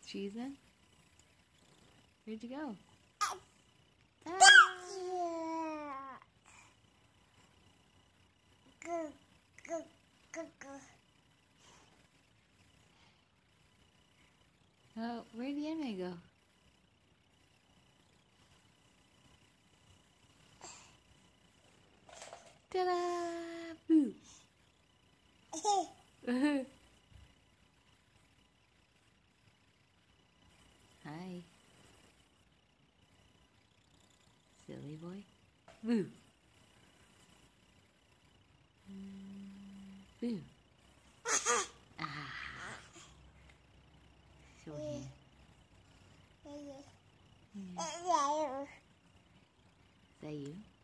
cheese in? Where'd you go? Oh, where'd Yanman go? Ta-da! Boo! Hi. Silly boy. Boo! Boo! Ah! Show hand. Is that you?